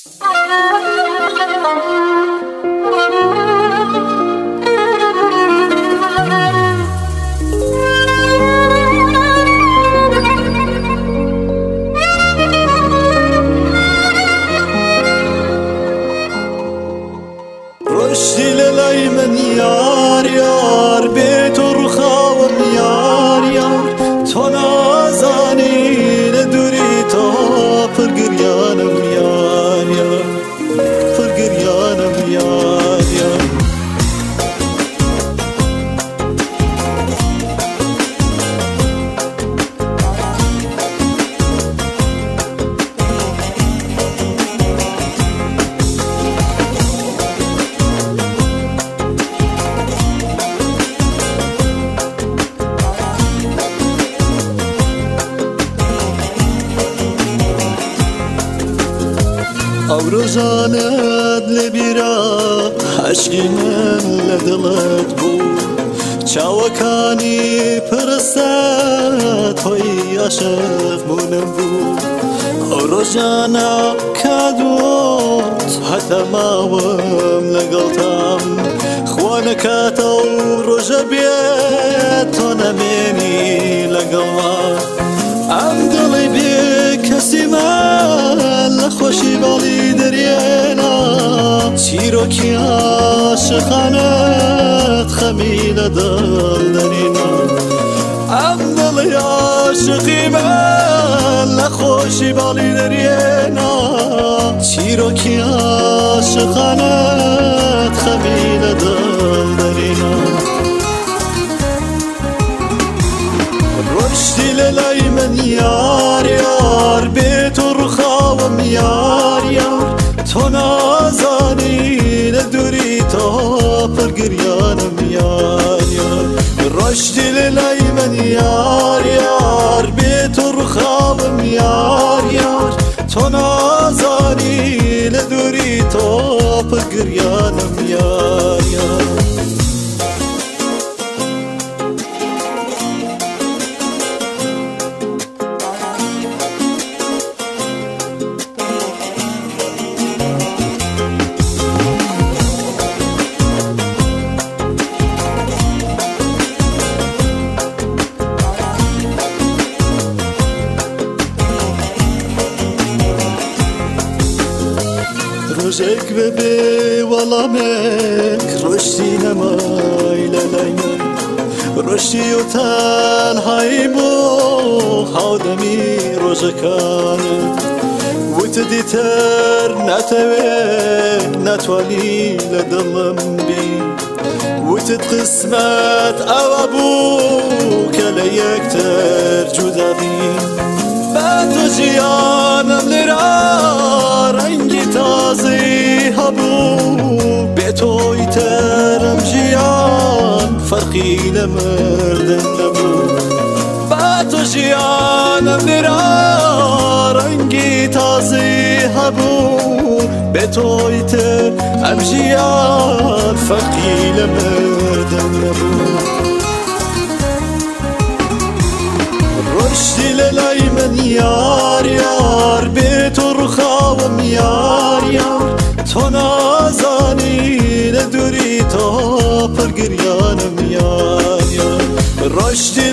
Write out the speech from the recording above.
رشدی لای من یار یار بێت و ڕووخاوم یار یار تۆ نازانی لە دووری تۆ پڕگریانم یار یار پڕگریانم یار یار ئەو ڕۆژانت لێبیرە عەشقی من لە دڵت بوو چاوەکانی پڕستە تۆی عاشق بوونم بوو ئەو ڕۆژانە کە دووت هەتا ماوەم لەگەڵتام خوا نەکاتە ئەو ڕۆژە بێت تۆ نەمێنی لەگەڵما ئەم دڵی بێ کەسیمان لە خۆشی باڵی دەرێنا چیرۆکی عاشقانەت خەمی لە دڵ دەرێنا ئەم دڵی عاشقی من لە خۆشی باڵی دەرێنا چیرۆکی عاشقانەت خەمی لە دڵ دەرێنا ڕۆشتی لە لای من یار یار بێت و ڕووخاوم یار یار تۆ نازانی لە دووری تۆ پڕگریانم یار یار ڕۆشتی لە لای من یار یار بێت و ڕووخاوم یار یار تۆ نازانی لە دووری تۆ پڕگریانم یار یار ڕۆژێک بەبێ وەڵامێک ڕۆشتی نەمای لە لای من ڕۆشتی و تەنهایی بۆ هاودەمی ڕۆژەکانت وتە دیتر ناتەوێت ناتوانی لە دڵم بی وتت قسمەت ئەوە بوو کە لە یەکتر جودا بین بە تۆ ژیانم لێرە ڕەنگی تازەی هەبوو بێ تۆی تەرم ژیان فەرقی لە مردن نەبوو بە تۆ ژیانم لێرە ڕەنگی تازەی هەبوو بێ تۆی تر ئەم ژیان فەرقی لە مردن نەبوو ڕۆشتی لە لای من یار یار بێت و ڕووخاوم یار یار تۆ نازانی لە دووری تۆ پڕگریانم یار یار ڕۆشتی